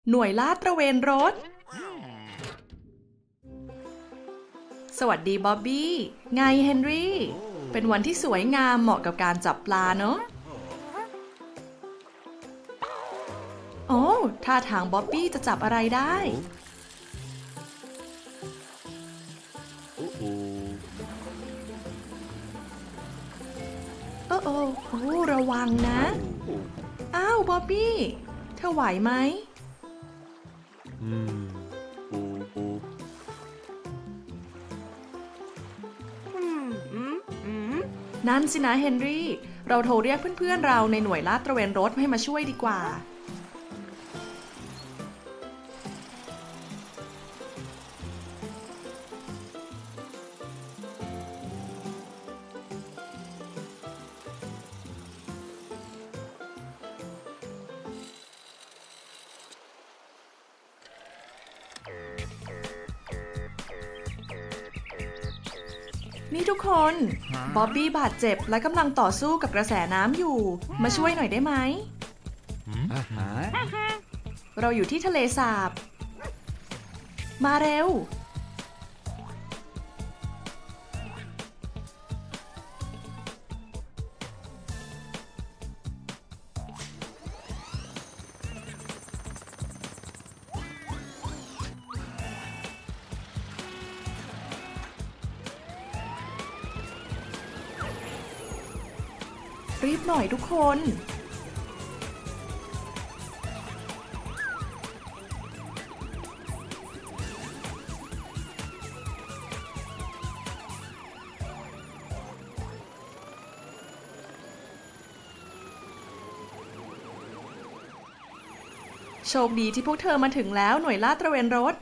หน่วยลาดตระเวนรถสวัสดีบ๊อบบี้ไงเฮนรี่เป็นวันที่สวยงามเหมาะกับการจับปลาเนอะโอ้ท่าทางบ๊อบบี้จะจับอะไรได้โอ้ระวังนะอ้าวบ๊อบบี้เธอไหวไหมนั่นสินะเฮนรี่เราโทรเรียกเพื่อนๆเราในหน่วยลาดตระเวนรถให้มาช่วยดีกว่านี่ทุกคนบ๊อบบี้บาดเจ็บและกำลังต่อสู้กับกระแสน้ำอยู่มาช่วยหน่อยได้ไหมเราอยู่ที่ทะเลสาบมาเร็วรีบหน่อยทุกคนโชคดีที่พวกเธอมาถึงแล้วหน่วยลาดตระเวนรถ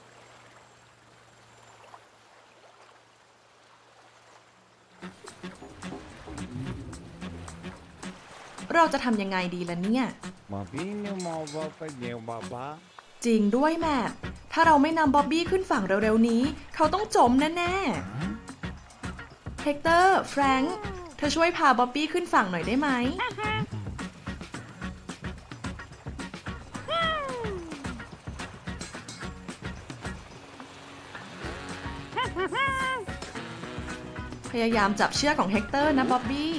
เราจะทำยังไงดีล่ะเนี่ยจริงด้วยแม่ถ้าเราไม่นำบ๊อบบี้ขึ้นฝั่งเร็วๆนี้เขาต้องจมแน่ๆเฮกเตอร์แฟรงค์เธอช่วยพาบ๊อบบี้ขึ้นฝั่งหน่อยได้ไหมพยายามจับเชือกของเฮกเตอร์นะบ๊อบบี้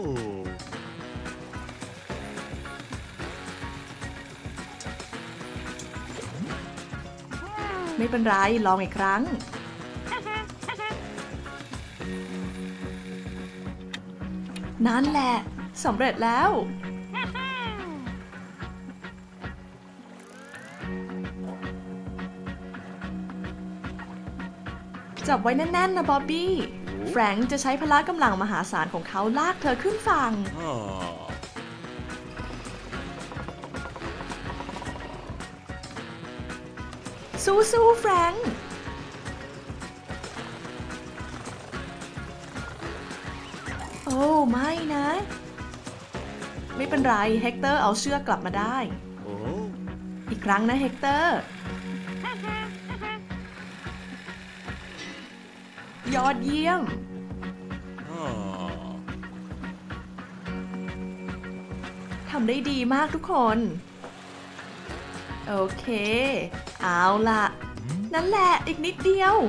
ไม่เป็นไรลองอีกครั้งนั่นแหละสำเร็จแล้วจับไว้แน่นๆนะบ๊อบบี้แฟรงค์จะใช้พละกำลังมหาศาลของเขาลากเธอขึ้นฝั่งสู้ๆแฟรงค์โอ้ไม่นะไม่เป็นไรเฮกเตอร์เอาเชือกกลับมาได้อีกครั้งนะเฮกเตอร์ยอดเยี่ยมทำได้ดีมากทุกคนโอเคเอาล่ะนั่นแหละอีกนิดเดียว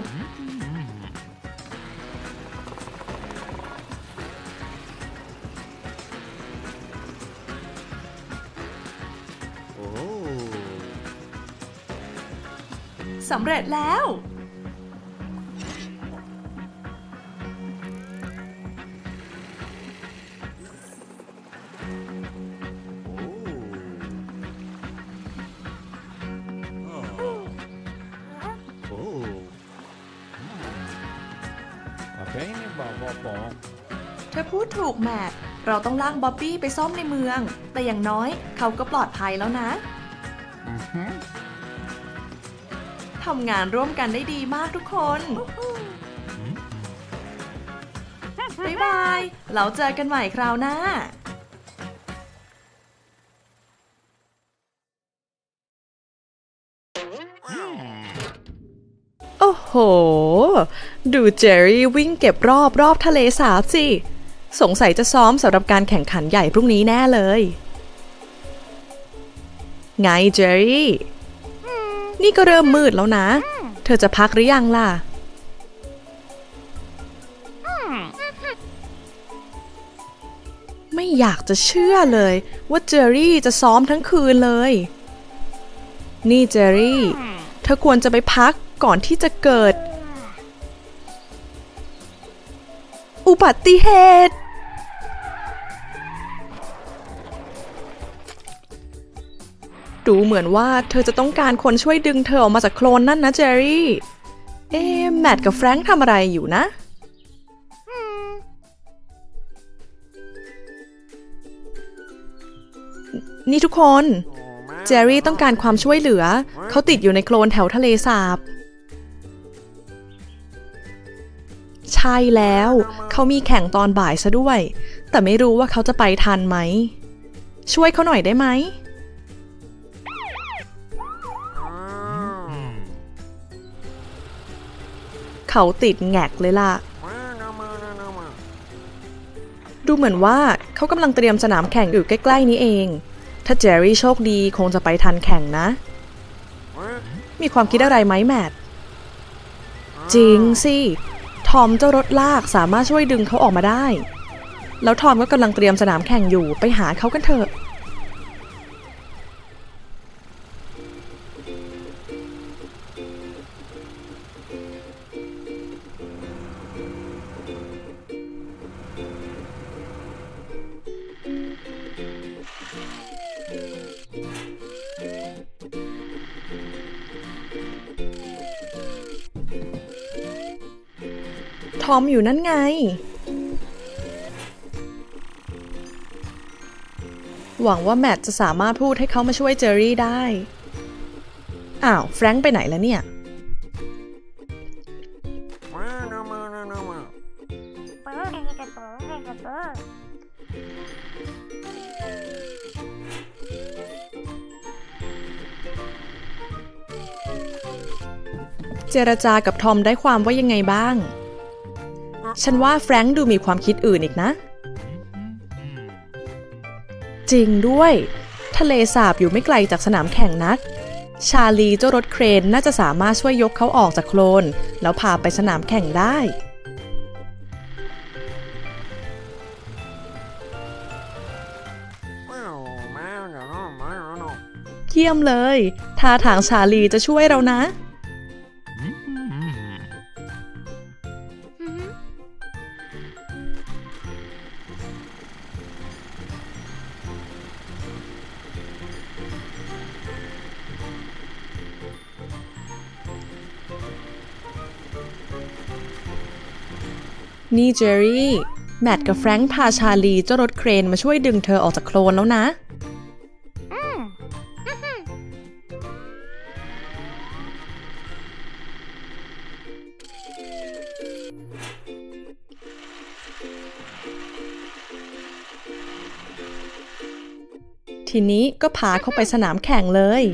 สำเร็จแล้วเธอพูดถูกแมทเราต้องลากบ๊อบบี้ไปซ่อมในเมืองแต่อย่างน้อยเขาก็ปลอดภัยแล้วนะทำงานร่วมกันได้ดีมากทุกคนบ๊ายบายเราเจอกันใหม่คราวหน้าโอ้โหดูเจอรี่วิ่งเก็บรอบทะเลสาบสิสงสัยจะซ้อมสำหรับการแข่งขันใหญ่พรุ่งนี้แน่เลยไงเจอรี่นี่ก็เริ่มมืดแล้วนะเธอจะพักหรือยังล่ะไม่อยากจะเชื่อเลยว่าเจอรี่จะซ้อมทั้งคืนเลยนี่เจอรี่เธอควรจะไปพักก่อนที่จะเกิดอุบัติเหตุดูเหมือนว่าเธอจะต้องการคนช่วยดึงเธอออกมาจากโคลนนั่นนะเจอรี่แมทกับแฟรงค์ทำอะไรอยู่นะนี่ทุกคนเจอรี่ต้องการความช่วยเหลือเขาติดอยู่ในโคลนแถวทะเลสาบใช่แล้วเขามีแข่งตอนบ่ายซะด้วยแต่ไม่รู้ว่าเขาจะไปทันไหมช่วยเขาหน่อยได้ไหมเขาติดแงกเลยล่ะดูเหมือนว่าเขากำลังเตรียมสนามแข่งอยู่ใกล้ๆนี้เองถ้าเจอรี่โชคดีคงจะไปทันแข่งนะมีความคิดอะไรไหมแมทจริงสิทอมเจ้ารถลากสามารถช่วยดึงเขาออกมาได้แล้วทอมก็กำลังเตรียมสนามแข่งอยู่ไปหาเขากันเถอะทอมอยู่นั่นไงหวังว่าแมทจะสามารถพูดให้เขามาช่วยเจอรี่ได้อ้าวแฟรงค์ไปไหนแล้วเนี่ยเจรจากับทอมได้ความว่ายังไงบ้างฉันว่าแฟรงค์ดูมีความคิดอื่นอีกนะจริงด้วยทะเลสาบอยู่ไม่ไกลจากสนามแข่งนักชาลีเจ้ารถเครนน่าจะสามารถช่วยยกเขาออกจากโคลนแล้วพาไปสนามแข่งได้เยี่ยมเลยท่าทางชาลีจะช่วยเรานะนี่เจอรี่แมทกับแฟรงค์พาชาลีเจ้ารถเครนมาช่วยดึงเธอออกจากโคลนแล้วนะทีนี้ก็พาเข้าไปสนามแข่งเลย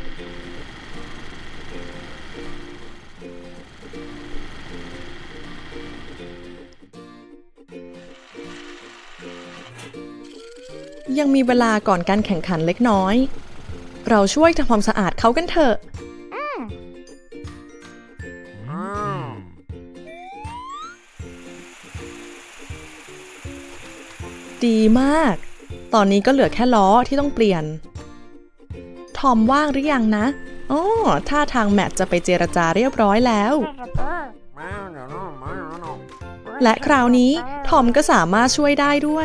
ยังมีเวลาก่อนการแข่งขันเล็กน้อยเราช่วยทำความสะอาดเขากันเถอะดีมากตอนนี้ก็เหลือแค่ล้อที่ต้องเปลี่ยนทอมว่างหรือยังนะอ๋อท่าทางแมทจะไปเจรจาเรียบร้อยแล้วและคราวนี้ทอมก็สามารถช่วยได้ด้วย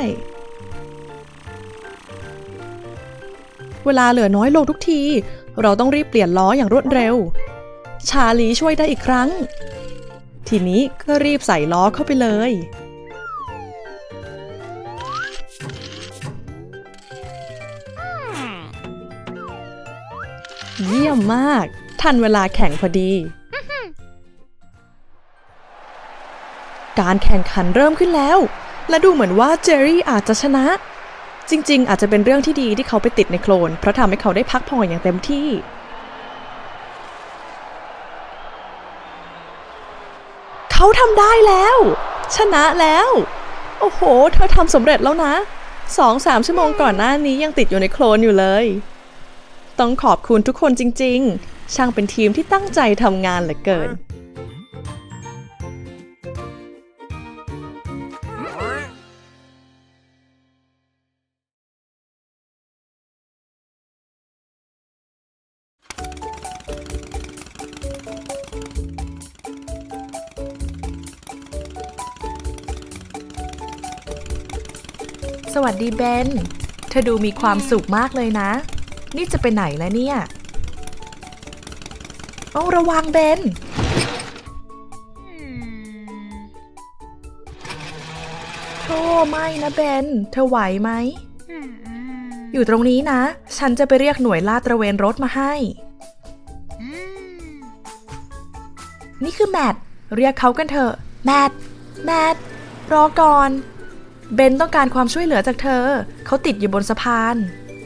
เวลาเหลือน้อยลงทุกทีเราต้องรีบเปลี่ยนล้ออย่างรวดเร็วชาลีช่วยได้อีกครั้งทีนี้ก็รีบใส่ล้อเข้าไปเลยเยี่ยมมากทันเวลาแข่งพอดีการแข่งขันเริ่มขึ้นแล้วและดูเหมือนว่าเจอรี่อาจจะชนะจริงๆอาจจะเป็นเรื่องที่ดีที่เขาไปติดในโคลนเพราะทำให้เขาได้พักผ่อนอย่างเต็มที่เขาทำได้แล้วชนะแล้วโอ้โหเธอทำสำเร็จแล้วนะ 2-3 ชั่วโมงก่อนหน้านี้ยังติดอยู่ในโคลนอยู่เลยต้องขอบคุณทุกคนจริงๆช่างเป็นทีมที่ตั้งใจทำงานเหลือเกินสวัสดีเบนเธอดูมีความสุขมากเลยนะนี่จะไปไหนแล้วเนี่ยต้องระวังเบนโธ่ไม่นะเบนเธอไหวไหมอยู่ตรงนี้นะฉันจะไปเรียกหน่วยลาดตระเวนรถมาให้นี่คือแมทเรียกเขากันเถอะแมทรอก่อนเบนต้องการความช่วยเหลือจากเธอเขาติดอยู่บนสะพาน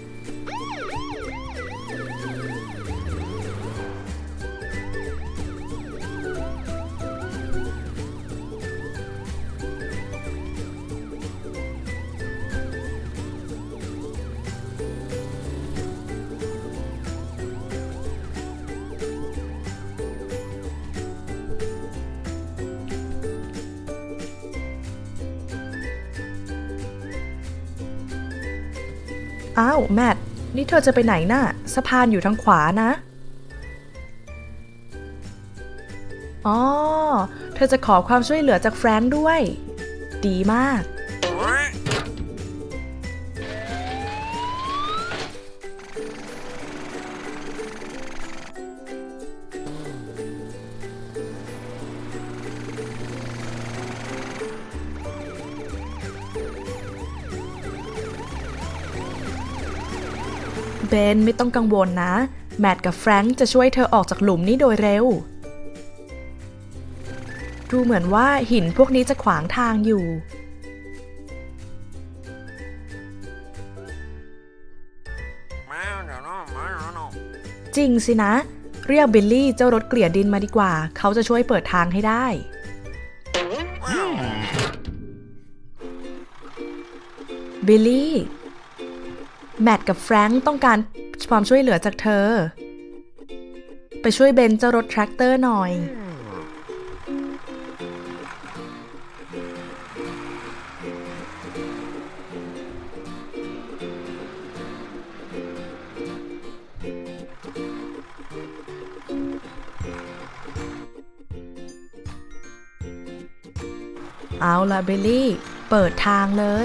อ้าวแมทนี่เธอจะไปไหนน่ะสะพานอยู่ทางขวานะอ๋อเธอจะขอความช่วยเหลือจากแฟรงค์ด้วยดีมากเบนไม่ต้องกังวลนะแมทกับแฟรงค์จะช่วยเธอออกจากหลุมนี้โดยเร็วดูเหมือนว่าหินพวกนี้จะขวางทางอยู่จริงสินะเรียกบิลลี่เจ้ารถเกลี่ยดินมาดีกว่าเขาจะช่วยเปิดทางให้ได้บิลลี่แมทกับแฟรงค์ต้องการความช่วยเหลือจากเธอไปช่วยเบนเจ้ารถแทรกเตอร์หน่อยเอาล่ะบิลลี่เปิดทางเลย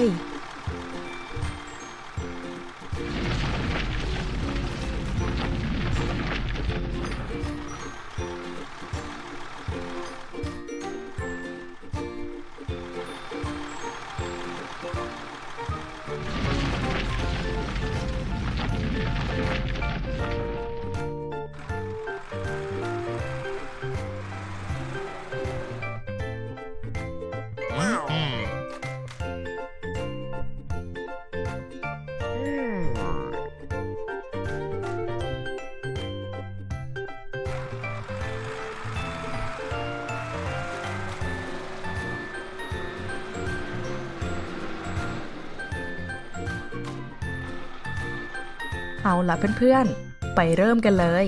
เอาล่ะเพื่อนๆไปเริ่มกันเลย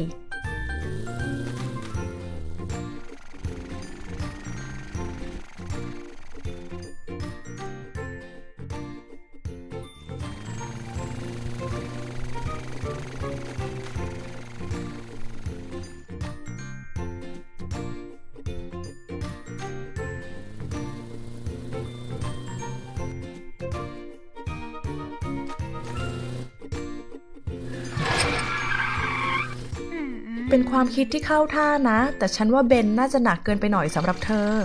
เป็นความคิดที่เข้าท่านะแต่ฉันว่าเบนน่าจะหนักเกินไปหน่อยสำหรับเธอ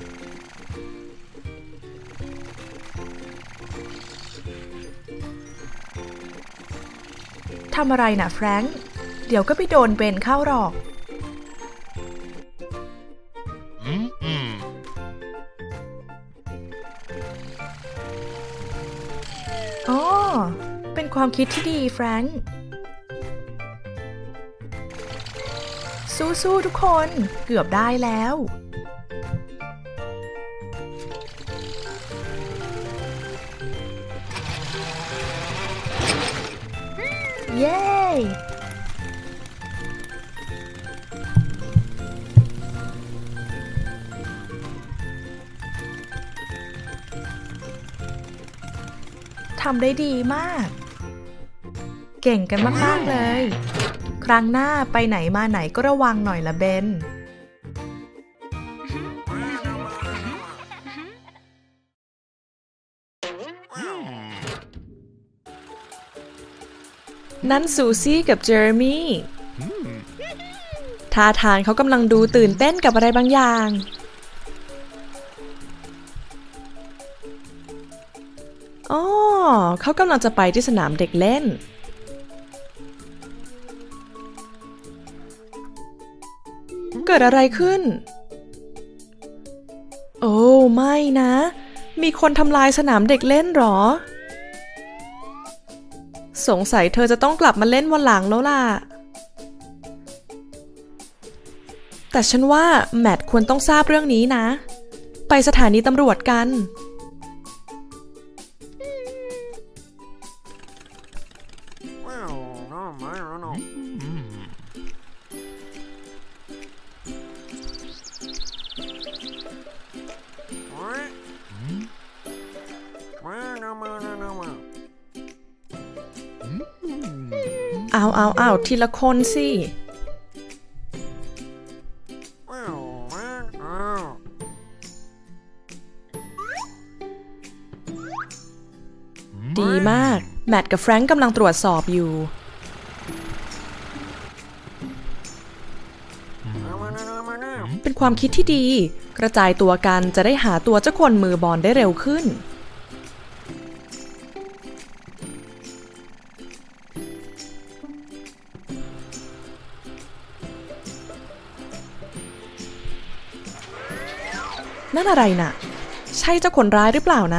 ทำอะไรนะแฟรงค์เดี๋ยวก็ไปโดนเบนเข้าหรอกอ๋อเป็นความคิดที่ดีแฟรงค์สู้ๆทุกคนเกือบได้แล้วเย้ำได้ดีมาก เก่งกันมากๆเลย ครั้งหน้าไปไหนมาไหนก็ระวังหน่อยละเบนนั่นซูซี่กับเจอร์มี่ท่าทางเขากำลังดูตื่นเต้นกับอะไรบางอย่างอ๋อเขากำลังจะไปที่สนามเด็กเล่นเกิดอะไรขึ้นโอ้ไม่นะมีคนทำลายสนามเด็กเล่นหรอสงสัยเธอจะต้องกลับมาเล่นวันหลังแล้วล่ะแต่ฉันว่าแมทควรต้องทราบเรื่องนี้นะไปสถานีตำรวจกันเอาทีละคนสิดีมากแมทกับแฟรงก์กำลังตรวจสอบอยู่เป็นความคิดที่ดีกระจายตัวกันจะได้หาตัวเจ้าคนมือบอลได้เร็วขึ้นนั่นอะไรน่ะใช่เจ้าคนร้ายหรือเปล่านะ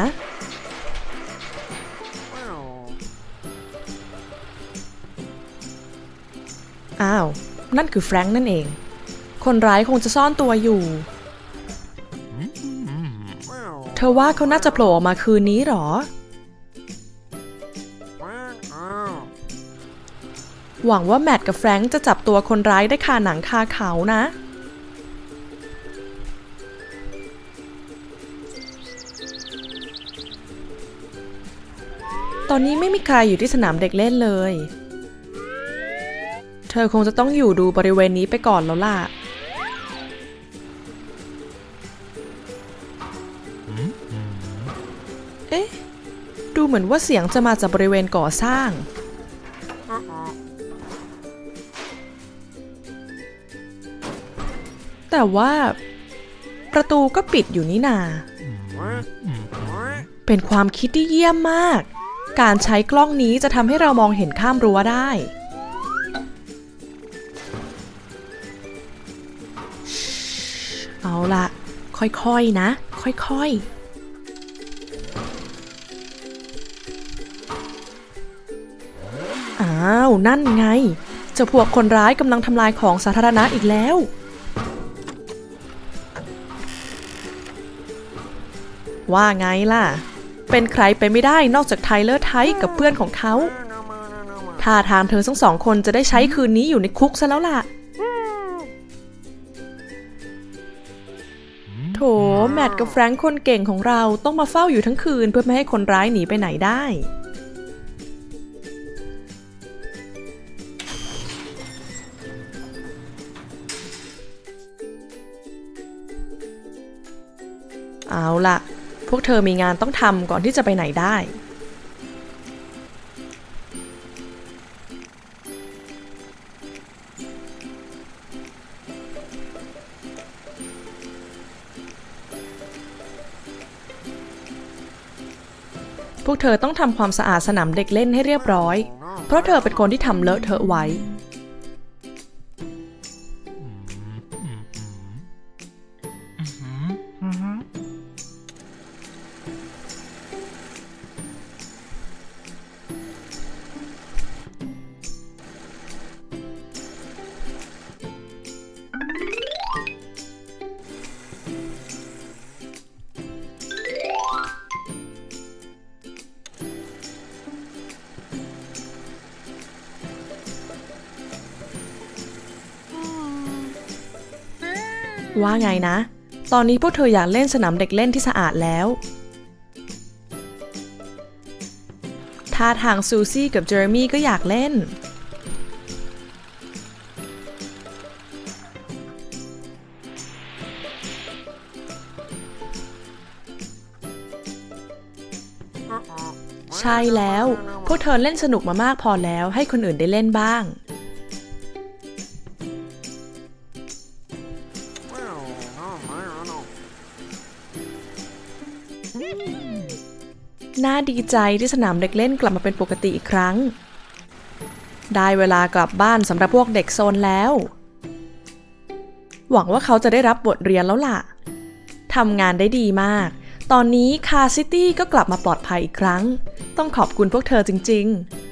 อ้าวนั่นคือแฟรงค์นั่นเองคนร้ายคงจะซ่อนตัวอยู่เธอว่าเขาน่าจะโผล่ออกมาคืนนี้หรอหวังว่าแมทกับแฟรงค์จะจับตัวคนร้ายได้คาหนังคาเขานะตอนนี้ไม่มีใครอยู่ที่สนามเด็กเล่นเลยเธอคงจะต้องอยู่ดูบริเวณนี้ไปก่อนแล้วล่ะเอ๊ะดูเหมือนว่าเสียงจะมาจากบริเวณก่อสร้างแต่ว่าประตูก็ปิดอยู่นี่นาเป็นความคิดที่เยี่ยมมากการใช้กล้องนี้จะทำให้เรามองเห็นข้ามรั้วได้เอาล่ะค่อยๆนะค่อยๆอ้าวนั่นไงเจ้าพวกคนร้ายกำลังทำลายของสาธารณะอีกแล้วว่าไงล่ะเป็นใครไปไม่ได้นอกจากไทเลอร์ไทท์กับเพื่อนของเขาท่าทางเธอทั้งสองคนจะได้ใช้คืนนี้อยู่ในคุกซะแล้วล่ะโถแมทกับแฟรงค์คนเก่งของเราต้องมาเฝ้าอยู่ทั้งคืนเพื่อไม่ให้คนร้ายหนีไปไหนได้เอาล่ะพวกเธอมีงานต้องทำก่อนที่จะไปไหนได้พวกเธอต้องทำความสะอาดสนามเด็กเล่นให้เรียบร้อยเพราะเธอเป็นคนที่ทำเลอะเทอะไว้ว่าไงนะตอนนี้พวกเธออยากเล่นสนามเด็กเล่นที่สะอาดแล้วท่าทางซูซี่กับเจอร์มี่ก็อยากเล่นใช่แล้วพวกเธอเล่นสนุกมามากพอแล้วให้คนอื่นได้เล่นบ้างน่าดีใจที่สนามเด็กเล่นกลับมาเป็นปกติอีกครั้งได้เวลากลับบ้านสำหรับพวกเด็กโซนแล้วหวังว่าเขาจะได้รับบทเรียนแล้วล่ะทำงานได้ดีมากตอนนี้คาซิตี้ก็กลับมาปลอดภัยอีกครั้งต้องขอบคุณพวกเธอจริงๆ